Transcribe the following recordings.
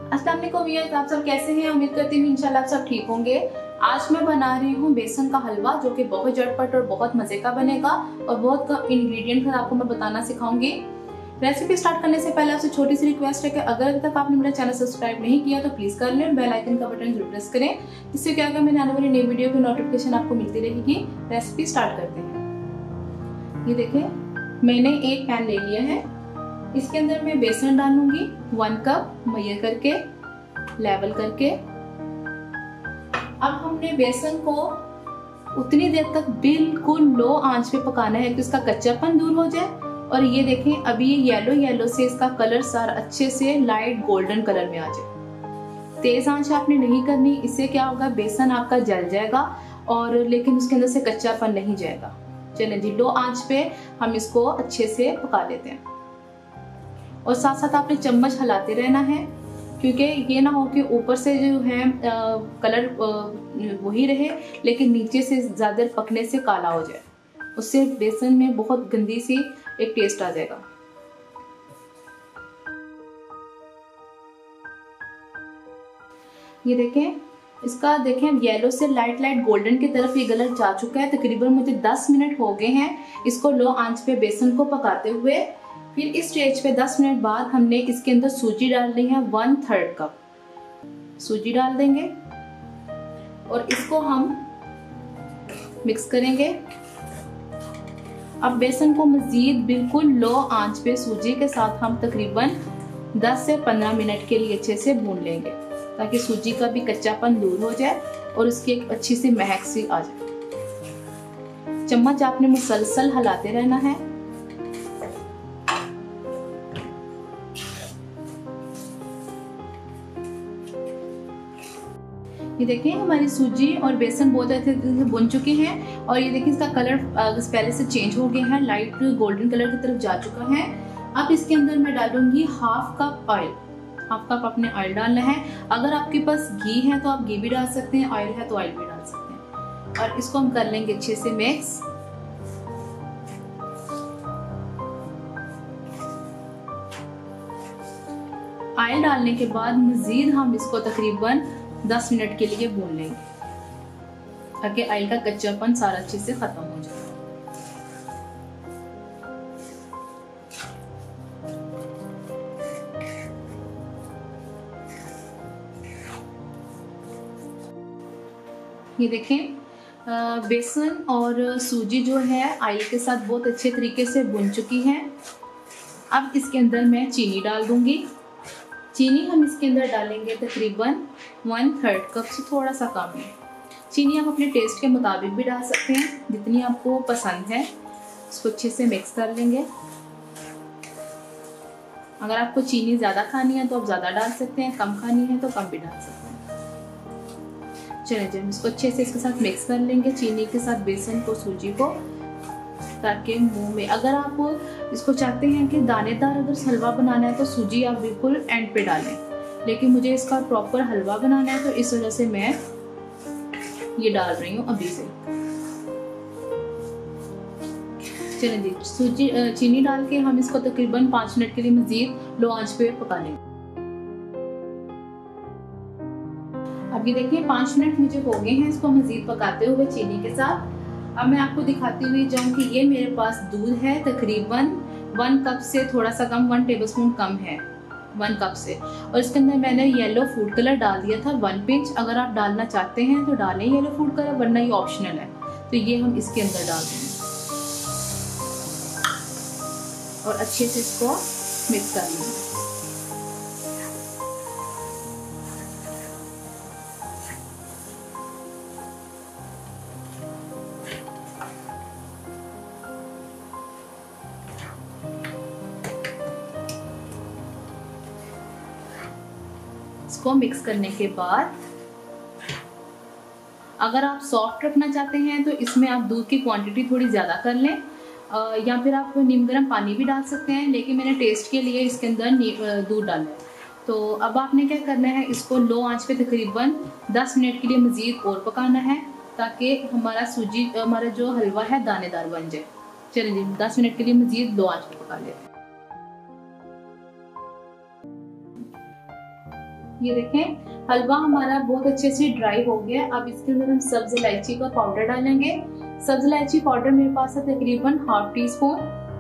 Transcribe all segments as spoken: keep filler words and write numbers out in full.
अस्सलाम वालेकुम व्यूअर्स, आप सब कैसे हैं? उम्मीद करती हूँ इंशाल्लाह आप सब ठीक होंगे। आज मैं बना रही हूँ बेसन का हलवा, जो कि बहुत झटपट और बहुत मजे का बनेगा और बहुत कम इंग्रेडिएंट का आपको मैं बताना सिखाऊंगी। रेसिपी स्टार्ट करने से पहले आपसे छोटी सी रिक्वेस्ट है कि अगर अभी तक आपने मेरा चैनल सब्सक्राइब नहीं किया तो प्लीज कर लें, बेल आइकन का बटन जरूर प्रेस करें, जिससे क्या होगा मैंने आने वाली नई वीडियो की नोटिफिकेशन आपको मिलती रहेगी। रेसिपी स्टार्ट करते हैं। ये देखें, मैंने एक पैन ले लिया है, इसके अंदर मैं बेसन डालूंगी वन कप मैया करके लेवल करके। अब हमने बेसन को उतनी देर तक बिल्कुल लो आंच पे पकाना है कि इसका कच्चापन दूर हो जाए। और ये देखें, अभी ये येलो येलो से इसका कलर सारा अच्छे से लाइट गोल्डन कलर में आ जाए। तेज आंच आपने नहीं करनी, इससे क्या होगा बेसन आपका जल जाएगा और लेकिन उसके अंदर से कच्चापन नहीं जाएगा। चलें जी, लो आंच पे हम इसको अच्छे से पका लेते हैं और साथ साथ आपने चम्मच हिलाते रहना है, क्योंकि ये ना हो कि ऊपर से जो है आ, कलर आ, वही रहे लेकिन नीचे से ज़्यादा पकने से काला हो जाए। उससे बेसन में बहुत गंदी सी एक टेस्ट आ जाएगा। ये देखें, इसका देखें येलो से लाइट लाइट गोल्डन की तरफ ये कलर जा चुका है। तकरीबन मुझे दस मिनट हो गए हैं इसको लो आंच पे बेसन को पकाते हुए। फिर इस स्टेज पे दस मिनट बाद हमने इसके अंदर सूजी डालनी है, वन थर्ड कप सूजी डाल देंगे और इसको हम मिक्स करेंगे। अब बेसन को मजीद बिल्कुल लो आंच पे सूजी के साथ हम तकरीबन दस से पंद्रह मिनट के लिए अच्छे से भून लेंगे, ताकि सूजी का भी कच्चापन दूर हो जाए और उसकी एक अच्छी सी महक सी आ जाए। चम्मच आपने मुसलसल हिलाते रहना है। ये देखिए, हमारी सूजी और बेसन बहुत अच्छे से भुन चुके हैं और ये देखिए इसका कलर पहले से चेंज हो गया है, लाइट गोल्डन कलर की तरफ जा चुका है। अब इसके अंदर मैं डालूंगी half cup oil. Half cup अपने ऑयल डालना है। अगर आपके पास घी है तो आप घी भी डाल सकते हैं, ऑयल है तो ऑयल भी डाल सकते हैं। और इसको हम कर लेंगे अच्छे से मिक्स। ऑयल डालने के बाद मजीद हम इसको तकरीबन दस मिनट के लिए भून लेंगे, ताकि ऑयल का कच्चापन सारा अच्छे से खत्म हो जाए। ये देखें, बेसन और सूजी जो है ऑयल के साथ बहुत अच्छे तरीके से भुन चुकी है। अब इसके अंदर मैं चीनी डाल दूंगी। चीनी हम इसके अंदर डालेंगे तकरीबन वन थर्ड कप से थोड़ा सा कम है। चीनी आप अपने टेस्ट के मुताबिक भी डाल सकते हैं, जितनी आपको पसंद है। इसको अच्छे से मिक्स कर लेंगे। अगर आपको चीनी ज़्यादा खानी है तो आप ज़्यादा डाल सकते हैं, कम खानी है तो कम भी डाल सकते हैं। चलिए जी, हम इसको अच्छे से इसके साथ मिक्स कर लेंगे, चीनी के साथ बेसन को, सूजी को, ताकि मुंह में, अगर आप इसको चाहते हैं कि दानेदार अगर हलवा बनाना है तो सूजी आप बिल्कुल एंड पे डालें, लेकिन मुझे इसका प्रॉपर हलवा बनाना है तो इस वजह से मैं ये डाल रही हूँ अभी से। चलिए जी, सूजी चीनी डाल के हम इसको तकरीबन पाँच मिनट के लिए मजीद लो आंच पे पका लेंगे। अब ये देखिए, पाँच मिनट मुझे हो गए हैं इसको मजीद पकाते हुए चीनी के साथ। अब मैं आपको दिखाती हुई जाऊँ कि ये मेरे पास दूध है तकरीबन वन कप से थोड़ा सा कम, वन टेबलस्पून कम है वन कप से। और इसके अंदर मैंने येलो फूड कलर डाल दिया था वन पिंच। अगर आप डालना चाहते हैं तो डालें येलो फूड कलर, वरना ये ऑप्शनल है। तो ये हम इसके अंदर डाल देंगे और अच्छे से इसको मिक्स कर लेंगे। इसको मिक्स करने के बाद अगर आप सॉफ्ट रखना चाहते हैं तो इसमें आप दूध की क्वांटिटी थोड़ी ज़्यादा कर लें, या फिर आप नीम गर्म पानी भी डाल सकते हैं, लेकिन मैंने टेस्ट के लिए इसके अंदर दूध डाला है। तो अब आपने क्या करना है, इसको लो आंच पे तकरीबन दस मिनट के लिए मज़ीद और पकाना है, ताकि हमारा सूजी हमारा जो हलवा है दानेदार बन जाए। चलिए दस मिनट के लिए मज़ीद लो आंच पे पका लेते हैं। ये देखें हलवा हमारा बहुत अच्छे से ड्राई हो गया। अब इसके अंदर हम सब्ज इलायची का पाउडर डालेंगे। सब्ज इलायची पाउडर मेरे पास है तकरीबन हाफ टी स्पून,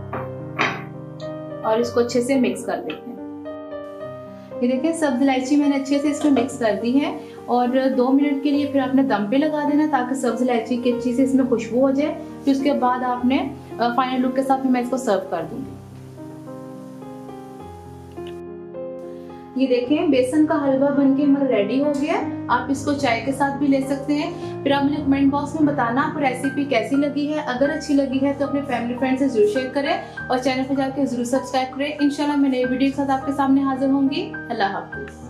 और इसको अच्छे से मिक्स कर देते हैं। ये देखें सब्ज इलायची मैंने अच्छे से इसमें मिक्स कर दी है, और दो मिनट के लिए फिर आपने दम पे लगा देना ताकि सब्ज इलायची की अच्छी से इसमें खुशबू हो जाए। फिर उसके बाद आपने फाइनल लुक के साथ मैं इसको सर्व कर दूंगी। ये देखें बेसन का हलवा बनके हमारा रेडी हो गया। आप इसको चाय के साथ भी ले सकते हैं। फिर आप मुझे कमेंट बॉक्स में बताना आपको रेसिपी कैसी लगी है। अगर अच्छी लगी है तो अपने फैमिली फ्रेंड से जरूर शेयर करें और चैनल पर जाकर जरूर सब्सक्राइब करें। इंशाल्लाह मैं नई वीडियो के साथ आपके सामने हाजिर होंगी। अल्लाह हाफिज।